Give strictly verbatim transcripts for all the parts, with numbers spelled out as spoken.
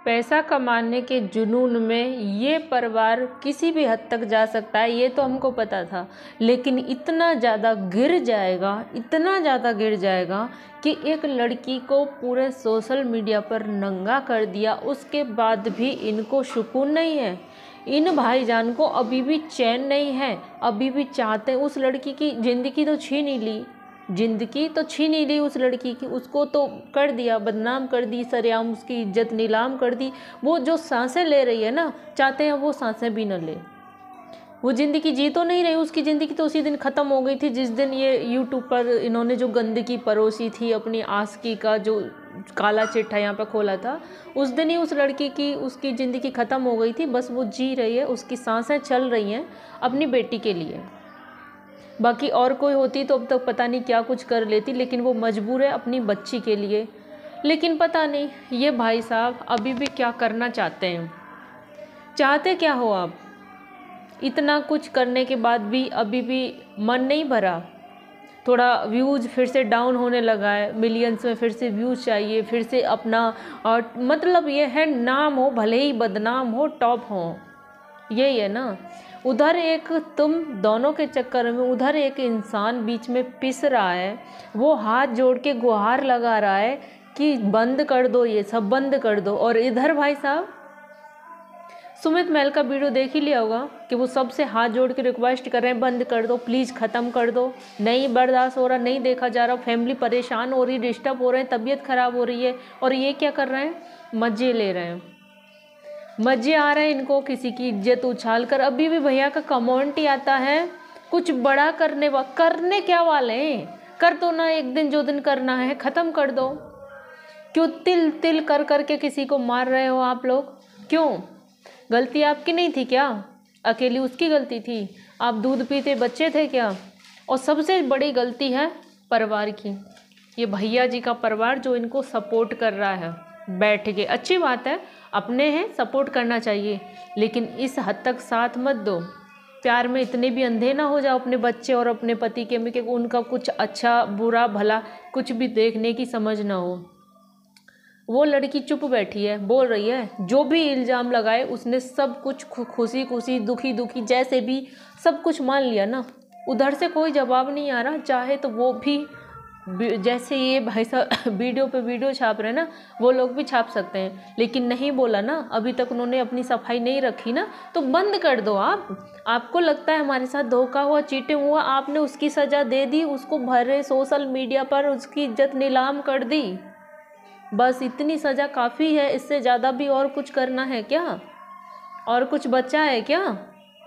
पैसा कमाने के जुनून में ये परिवार किसी भी हद तक जा सकता है, ये तो हमको पता था, लेकिन इतना ज़्यादा गिर जाएगा, इतना ज़्यादा गिर जाएगा कि एक लड़की को पूरे सोशल मीडिया पर नंगा कर दिया। उसके बाद भी इनको सुकून नहीं है, इन भाईजान को अभी भी चैन नहीं है, अभी भी चाहते हैं। उस लड़की की ज़िंदगी तो छीन ही ली, जिंदगी तो छीन ही ली उस लड़की की, उसको तो कर दिया, बदनाम कर दी, सरेआम उसकी इज्जत नीलाम कर दी। वो जो सांसें ले रही है ना, चाहते हैं वो सांसें भी न ले। वो ज़िंदगी जी तो नहीं रही, उसकी ज़िंदगी तो उसी दिन ख़त्म हो गई थी जिस दिन ये यूट्यूब पर इन्होंने जो गंदगी परोसी थी, अपनी आस्की का जो काला चिट्ठा यहाँ पे खोला था, उस दिन ही उस लड़की की उसकी ज़िंदगी ख़त्म हो गई थी। बस वो जी रही है, उसकी सांसें चल रही हैं अपनी बेटी के लिए। बाकी और कोई होती तो अब तक पता नहीं क्या कुछ कर लेती, लेकिन वो मजबूर है अपनी बच्ची के लिए। लेकिन पता नहीं ये भाई साहब अभी भी क्या करना चाहते हैं, चाहते क्या हो आप? इतना कुछ करने के बाद भी अभी भी मन नहीं भरा? थोड़ा व्यूज़ फिर से डाउन होने लगा है, मिलियंस में फिर से व्यूज़ चाहिए, फिर से अपना, और मतलब ये है नाम हो, भले ही बदनाम हो, टॉप हो, यही है ना। उधर एक तुम दोनों के चक्कर में उधर एक इंसान बीच में पिस रहा है, वो हाथ जोड़ के गुहार लगा रहा है कि बंद कर दो, ये सब बंद कर दो। और इधर भाई साहब सुमित महल का वीडियो देख ही लिया होगा कि वो सबसे हाथ जोड़ के रिक्वेस्ट कर रहे हैं, बंद कर दो प्लीज़, ख़त्म कर दो, नहीं बर्दाश्त हो रहा, नहीं देखा जा रहा, फैमिली परेशान हो रही, डिस्टर्ब हो रहे हैं, तबीयत ख़राब हो रही है। और ये क्या कर रहे हैं? मज़े ले रहे हैं, मज़े आ रहे हैं इनको, किसी की इज्जत उछाल कर। अभी भी भैया का कमेंट ही आता है कुछ बड़ा करने वा करने क्या वाले हैं? कर दो ना, एक दिन जो दिन करना है ख़त्म कर दो। क्यों तिल तिल कर करके किसी को मार रहे हो आप लोग? क्यों? गलती आपकी नहीं थी क्या? अकेली उसकी गलती थी? आप दूध पीते बच्चे थे क्या? और सबसे बड़ी गलती है परिवार की, ये भैया जी का परिवार जो इनको सपोर्ट कर रहा है बैठ के। अच्छी बात है, अपने हैं, सपोर्ट करना चाहिए, लेकिन इस हद तक साथ मत दो। प्यार में इतने भी अंधे ना हो जाओ अपने बच्चे और अपने पति के में कि उनका कुछ अच्छा बुरा भला कुछ भी देखने की समझ ना हो। वो लड़की चुप बैठी है, बोल रही है, जो भी इल्ज़ाम लगाए उसने सब कुछ खुशी खुशी दुखी दुखी जैसे भी सब कुछ मान लिया ना। उधर से कोई जवाब नहीं आ रहा, चाहे तो वो भी जैसे ये भाई साहब वीडियो पे वीडियो छाप रहे हैं ना, वो लोग भी छाप सकते हैं, लेकिन नहीं बोला ना, अभी तक उन्होंने अपनी सफाई नहीं रखी ना, तो बंद कर दो आप। आपको लगता है हमारे साथ धोखा हुआ, चीटिंग हुआ, आपने उसकी सज़ा दे दी, उसको भरे सोशल मीडिया पर उसकी इज्जत नीलाम कर दी, बस इतनी सज़ा काफ़ी है। इससे ज़्यादा भी और कुछ करना है क्या? और कुछ बचा है क्या?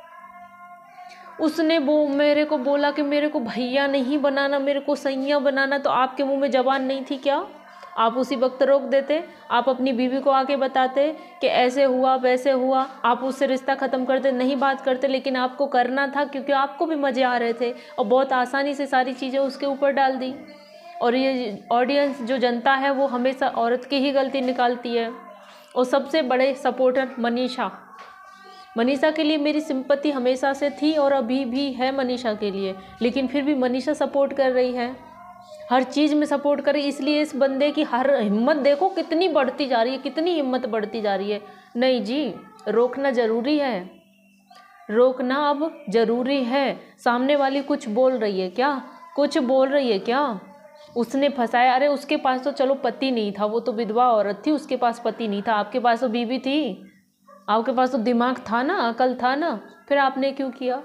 उसने वो मेरे को बोला कि मेरे को भैया नहीं बनाना, मेरे को सैया बनाना, तो आपके मुंह में जबान नहीं थी क्या? आप उसी वक्त रोक देते, आप अपनी बीवी को आके बताते कि ऐसे हुआ वैसे हुआ, आप उससे रिश्ता ख़त्म करते, नहीं बात करते, लेकिन आपको करना था क्योंकि आपको भी मज़े आ रहे थे और बहुत आसानी से सारी चीज़ें उसके ऊपर डाल दी। और ये ऑडियंस जो जनता है वो हमेशा औरत की ही गलती निकालती है। और सबसे बड़े सपोर्टर मनीषा, मनीषा के लिए मेरी सिंपैथी हमेशा से थी और अभी भी है मनीषा के लिए, लेकिन फिर भी मनीषा सपोर्ट कर रही है, हर चीज़ में सपोर्ट कर रही है। इसलिए इस बंदे की हर हिम्मत देखो कितनी बढ़ती जा रही है, कितनी हिम्मत बढ़ती जा रही है। नहीं जी, रोकना ज़रूरी है, रोकना अब ज़रूरी है। सामने वाली कुछ बोल रही है क्या? कुछ बोल रही है क्या? उसने फंसाया, अरे उसके पास तो चलो पति नहीं था, वो तो विधवा औरत थी, उसके पास पति नहीं था, आपके पास तो बीवी थी, आपके पास तो दिमाग था ना, अकल था ना, फिर आपने क्यों किया?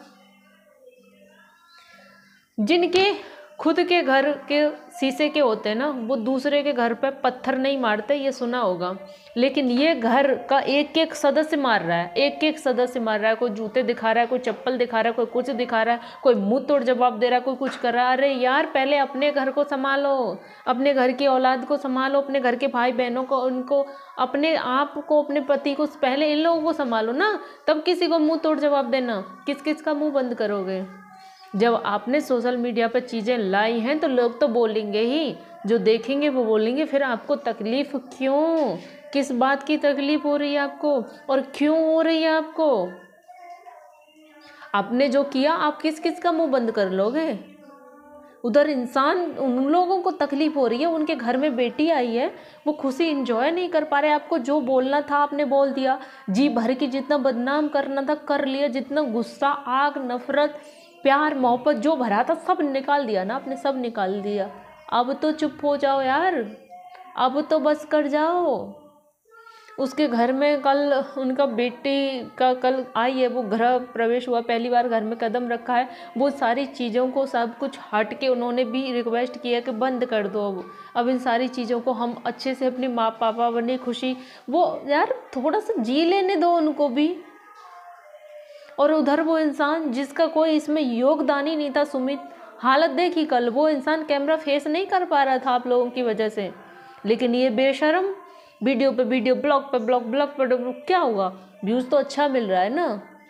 जिनके खुद के घर के शीशे के होते हैं ना, वो दूसरे के घर पे पत्थर नहीं मारते, ये सुना होगा, लेकिन ये घर का एक एक सदस्य मार रहा है, एक एक सदस्य मार रहा है। कोई जूते दिखा रहा है, कोई चप्पल दिखा रहा है, कोई कुछ दिखा रहा है, कोई मुंह तोड़ जवाब दे रहा है, कोई कुछ कर रहा है। अरे यार, पहले अपने घर को संभालो, अपने घर की औलाद को संभालो, अपने घर के भाई बहनों को, उनको, अपने आप को, अपने पति को, पहले इन लोगों को संभालो ना, तब किसी को मुँह तोड़ जवाब देना। किस किस का मुँह बंद करोगे? जब आपने सोशल मीडिया पर चीज़ें लाई हैं तो लोग तो बोलेंगे ही, जो देखेंगे वो बोलेंगे। फिर आपको तकलीफ़ क्यों? किस बात की तकलीफ़ हो रही है आपको और क्यों हो रही है आपको? आपने जो किया, आप किस किस का मुंह बंद कर लोगे? उधर इंसान, उन लोगों को तकलीफ हो रही है, उनके घर में बेटी आई है, वो खुशी इंजॉय नहीं कर पा रहे। आपको जो बोलना था आपने बोल दिया, जी भर की जितना बदनाम करना था कर लिया, जितना गुस्सा, आग, नफरत, प्यार, मोहब्बत जो भरा था सब निकाल दिया ना आपने, सब निकाल दिया। अब तो चुप हो जाओ यार, अब तो बस कर जाओ। उसके घर में कल उनका बेटी का कल आई है, वो गृह प्रवेश हुआ, पहली बार घर में कदम रखा है, वो सारी चीज़ों को सब कुछ हट के उन्होंने भी रिक्वेस्ट किया कि बंद कर दो अब अब इन सारी चीज़ों को, हम अच्छे से अपनी माँ पापा बने खुशी, वो यार थोड़ा सा जी लेने दो उनको भी। और उधर वो इंसान जिसका कोई इसमें योगदान ही नहीं था, सुमित, हालत देखी कल, वो इंसान कैमरा फेस नहीं कर पा रहा था आप लोगों की वजह से, लेकिन ये बेशरम वीडियो पे वीडियो, ब्लॉग पे ब्लॉग, ब्लॉग पे ब्लॉग, क्या हुआ, व्यूज़ तो अच्छा मिल रहा है ना।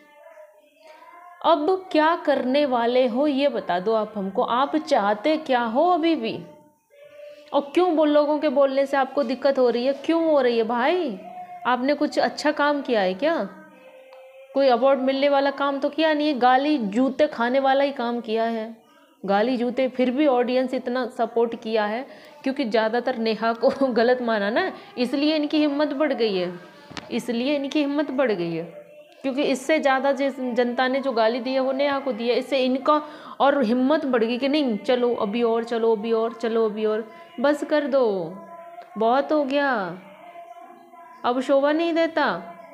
अब क्या करने वाले हो ये बता दो आप हमको, आप चाहते क्या हो अभी भी, और क्यों वो लोगों के बोलने से आपको दिक्कत हो रही है, क्यों हो रही है भाई? आपने कुछ अच्छा काम किया है क्या? कोई अवार्ड मिलने वाला काम तो किया नहीं है, गाली जूते खाने वाला ही काम किया है, गाली जूते। फिर भी ऑडियंस इतना सपोर्ट किया है क्योंकि ज़्यादातर नेहा को गलत माना ना, इसलिए इनकी हिम्मत बढ़ गई है, इसलिए इनकी हिम्मत बढ़ गई है, क्योंकि इससे ज़्यादा जिस जनता ने जो गाली दी है वो नेहा को दी है, इससे इनका और हिम्मत बढ़ गई कि नहीं चलो अभी और, चलो अभी और, चलो अभी और, बस कर दो, बहुत हो गया, अब शोभा नहीं देता।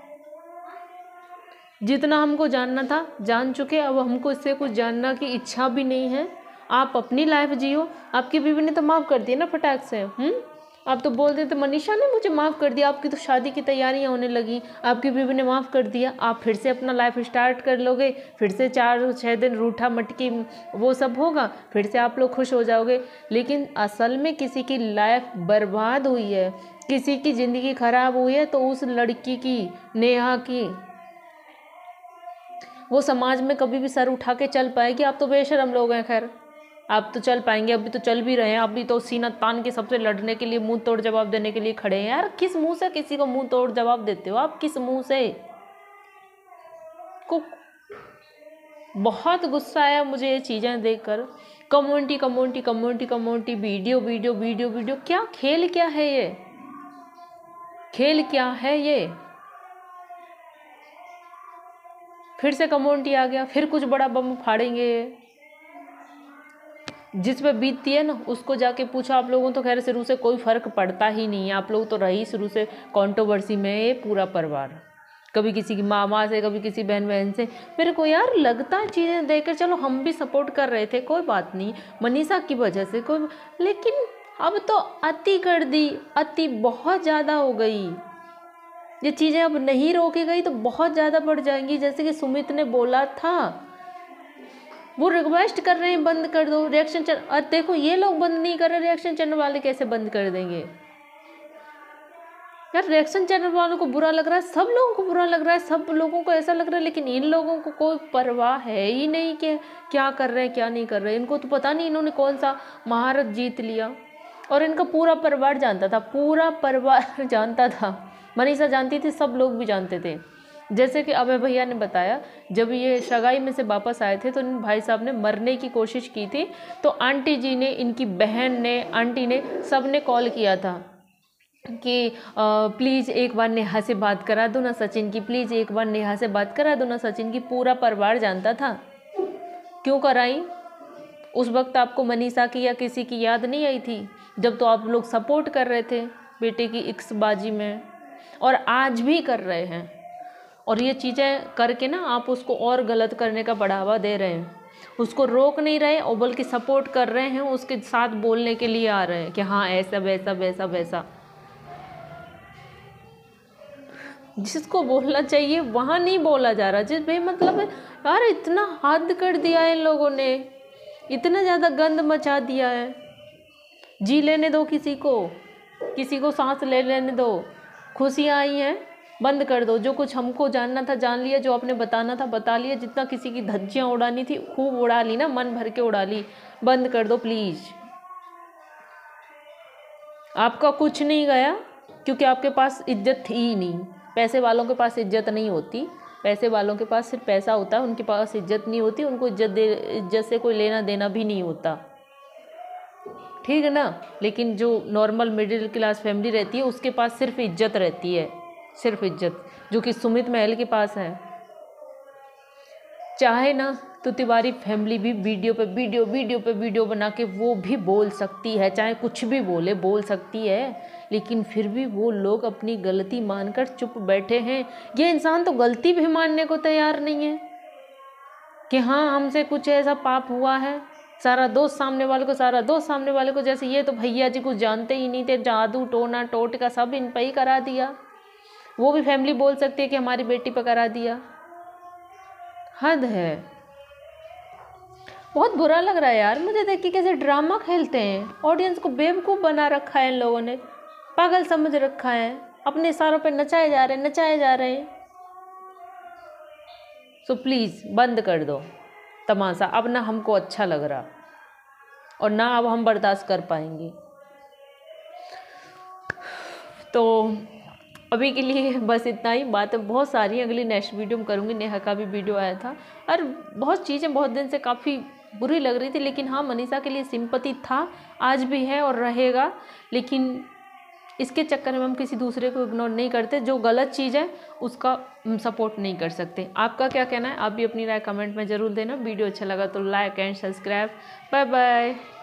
जितना हमको जानना था जान चुके, अब हमको इससे कुछ जानना की इच्छा भी नहीं है। आप अपनी लाइफ जियो, आपकी बीवी ने तो माफ़ कर दिया ना फटाक से। हम्म आप तो बोल देते मनीषा ने मुझे माफ़ कर दिया, आपकी तो शादी की तैयारियां होने लगी, आपकी बीवी ने माफ़ कर दिया, आप फिर से अपना लाइफ स्टार्ट कर लोगे, फिर से चार छः दिन रूठा मटकी वो सब होगा, फिर से आप लोग खुश हो जाओगे। लेकिन असल में किसी की लाइफ बर्बाद हुई है, किसी की ज़िंदगी खराब हुई है, तो उस लड़की की, नेहा की, वो समाज में कभी भी सर उठा के चल पाएगी? आप तो बेशरम लोग हैं, खैर आप तो चल पाएंगे, अभी तो चल भी रहे हैं, अभी तो सीना तान के सबसे लड़ने के लिए, मुंह तोड़ जवाब देने के लिए खड़े हैं। यार किस मुंह से किसी को मुंह तोड़ जवाब देते हो आप, किस मुंह से? को बहुत गुस्सा आया मुझे ये चीज़ें देखकर। Community community community community, video video video video, क्या खेल, क्या है ये खेल, क्या है ये? फिर से कम्युनिटी आ गया, फिर कुछ बड़ा बम फाड़ेंगे। जिस पे बीतती है ना उसको जाके पूछा, आप लोगों तो खैर शुरू से कोई फ़र्क पड़ता ही नहीं है, आप लोग तो रही शुरू से कंट्रोवर्सी में, ये पूरा परिवार, कभी किसी की मामा से, कभी किसी बहन बहन से। मेरे को यार लगता है चीज़ें देखकर, चलो हम भी सपोर्ट कर रहे थे, कोई बात नहीं, मनीषा की वजह से कोई, लेकिन अब तो अति कर दी, अति बहुत ज़्यादा हो गई। ये चीज़ें अब नहीं रोकी गई तो बहुत ज़्यादा बढ़ जाएंगी। जैसे कि सुमित ने बोला था, वो रिक्वेस्ट कर रहे हैं बंद कर दो रिएक्शन चैनल, और देखो ये लोग बंद नहीं कर रहे, रिएक्शन चैनल वाले कैसे बंद कर देंगे? यार रिएक्शन चैनल वालों को बुरा लग रहा है, सब लोगों को बुरा लग रहा है, सब लोगों को ऐसा लग रहा है, लेकिन इन लोगों को कोई परवाह है ही नहीं कि क्या कर रहे हैं क्या नहीं कर रहे हैं। इनको तो पता नहीं इन्होंने कौन सा महारत जीत लिया, और इनका पूरा परिवार जानता था, पूरा परिवार जानता था, मनीषा जानती थी, सब लोग भी जानते थे। जैसे कि अभय भैया ने बताया, जब ये सगाई में से वापस आए थे तो इन भाई साहब ने मरने की कोशिश की थी, तो आंटी जी ने, इनकी बहन ने, आंटी ने, सब ने कॉल किया था कि प्लीज़ एक बार नेहा से बात करा दो ना सचिन की, प्लीज़ एक बार नेहा से बात करा दो ना सचिन की। पूरा परिवार जानता था। क्यों कराई? उस वक्त आपको मनीषा की या किसी की याद नहीं आई थी, जब तो आप लोग सपोर्ट कर रहे थे बेटे की इक्सबाजी में, और आज भी कर रहे हैं। और ये चीज़ें करके ना आप उसको और गलत करने का बढ़ावा दे रहे हैं, उसको रोक नहीं रहे और बल्कि सपोर्ट कर रहे हैं, उसके साथ बोलने के लिए आ रहे हैं कि हाँ ऐसा वैसा वैसा वैसा। जिसको बोलना चाहिए वहाँ नहीं बोला जा रहा, जिस बेमतलब है यार, इतना हद कर दिया है इन लोगों ने, इतना ज़्यादा गंद मचा दिया है। जी लेने दो किसी को, किसी को सांस ले लेने दो, खुशियाँ आई हैं, बंद कर दो। जो कुछ हमको जानना था जान लिया, जो आपने बताना था बता लिया, जितना किसी की धज्जियाँ उड़ानी थी खूब उड़ा ली ना, मन भर के उड़ा ली, बंद कर दो प्लीज़। आपका कुछ नहीं गया क्योंकि आपके पास इज्जत थी ही नहीं। पैसे वालों के पास इज्जत नहीं होती, पैसे वालों के पास सिर्फ पैसा होता है, उनके पास इज्जत नहीं होती, उनको इज्जत दे इज्जत से कोई लेना देना भी नहीं होता। ठीक है ना। लेकिन जो नॉर्मल मिडिल क्लास फैमिली रहती है उसके पास सिर्फ इज्जत रहती है, सिर्फ इज्जत, जो कि सुमित महल के पास है। चाहे ना तो तिवारी फैमिली भी वीडियो पे वीडियो वीडियो पे वीडियो बना के वो भी बोल सकती है, चाहे कुछ भी बोले बोल सकती है, लेकिन फिर भी वो लोग अपनी गलती मानकर चुप बैठे हैं। ये इंसान तो गलती भी मानने को तैयार नहीं है कि हाँ हमसे कुछ ऐसा पाप हुआ है। सारा दोस्त सामने वाले को सारा दोस्त सामने वाले को, जैसे ये तो भैया जी कुछ जानते ही नहीं थे, जादू टोना टोटका सब इन पर ही करा दिया। वो भी फैमिली बोल सकती है कि हमारी बेटी पर करा दिया। हद है। बहुत बुरा लग रहा है यार मुझे देख के, कैसे ड्रामा खेलते हैं, ऑडियंस को बेवकूफ़ बना रखा है इन लोगों ने, पागल समझ रखा है, अपने इशारों पे नचाए जा रहे हैं नचाए जा रहे हैं। सो प्लीज़ बंद कर दो तमाशा, अब ना हमको अच्छा लग रहा और ना अब हम बर्दाश्त कर पाएंगे। तो अभी के लिए बस इतना ही। बातें बहुत सारी, अगली नेक्स्ट वीडियो में करूँगी। नेहा का भी वीडियो आया था और बहुत चीज़ें बहुत दिन से काफ़ी बुरी लग रही थी, लेकिन हाँ मनीषा के लिए सिंपैथी था, आज भी है और रहेगा। लेकिन इसके चक्कर में हम किसी दूसरे को इग्नोर नहीं करते, जो गलत चीज़ है उसका सपोर्ट नहीं कर सकते। आपका क्या कहना है? आप भी अपनी राय कमेंट में ज़रूर देना। वीडियो अच्छा लगा तो like and subscribe. Bye bye.